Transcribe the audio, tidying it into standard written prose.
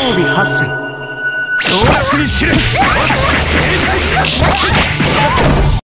備8選。上洛に知れ。